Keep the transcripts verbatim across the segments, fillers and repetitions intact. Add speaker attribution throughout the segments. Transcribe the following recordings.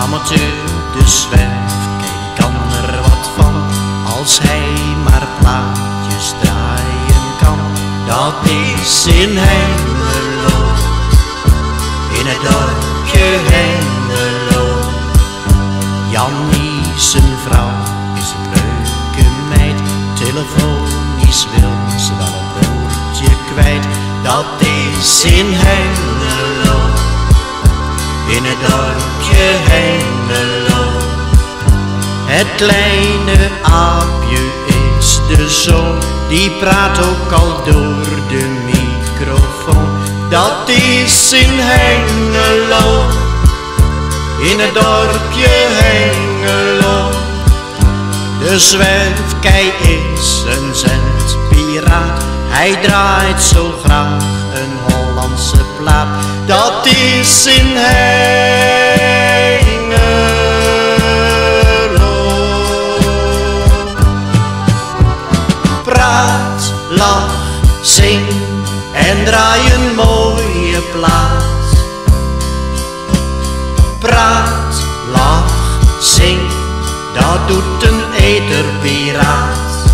Speaker 1: amateur, de zwerfkijk kan er wat van, als hij maar plaatjes draaien kan. Dat is in Hengelo, in het dorpje Hengelo. Jannie zijn vrouw is een leuke meid, telefonisch wil ze wel een woordje kwijt. Dat is in Hengelo, in het dorpje Hengelo. Het kleine aapje is de zoon, die praat ook al door de microfoon. Dat is in Hengelo, in het dorpje Hengelo. De zwerfkei is een zendpiraat, hij draait zo graag een Hollandse plaat. Dat is in Hengelo. Praat, lach, zing en draai een mooie plaat. Praat, lach, zing, dat doet een eterpiraat.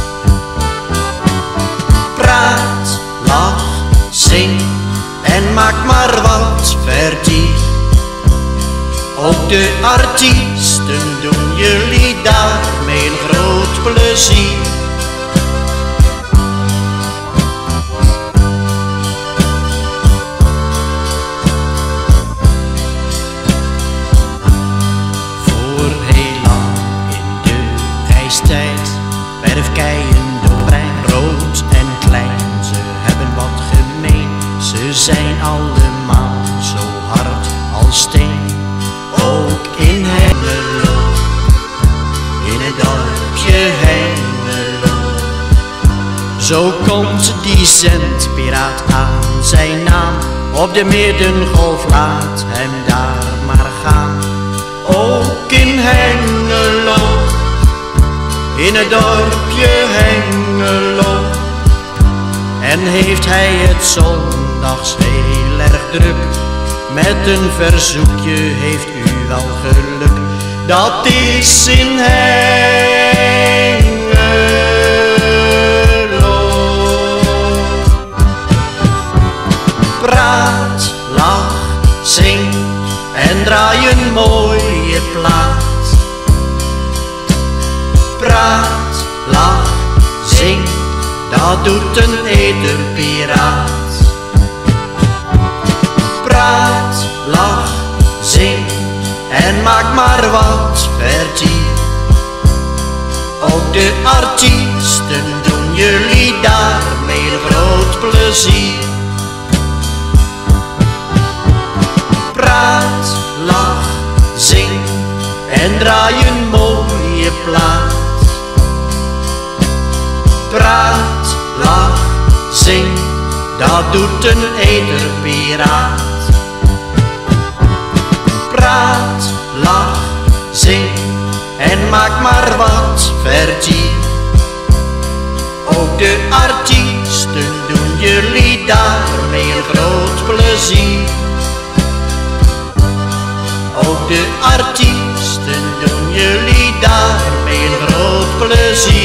Speaker 1: Praat, lach, zing en maak maar wat verdien. Ook de artiesten doen jullie daarmee een groot plezier. Voor heel lang in de ijstijd, zwerfkeien door brein, groot en klein, ze hebben wat gemeen. Ze zijn allemaal zo hard als steen. Ook in Hengelo, in het dorpje Hengelo. Zo komt die zendpiraat aan zijn naam, op de middengolf, laat hem daar maar gaan. Ook in Hengelo, in het dorpje Hengelo. En heeft hij het zondags heel erg druk, met een verzoekje heeft u wel geluk. Dat is in Hengelo. Praat, lach, zing en draai een mooie plaat. Praat, lach, zing, dat doet een eterpiraat. Praat, lach, zing en maak maar wat verdien. Ook de artiesten doen jullie daarmee een groot plezier. Praat, lach, zing en draai een mooie plaat. Praat, lach, zing, dat doet een eterpiraat. Praat, lach, zing en maak maar wat verdien. Ook de artiesten doen jullie daarmee een groot plezier. Ook de artiesten doen jullie daarmee een groot plezier.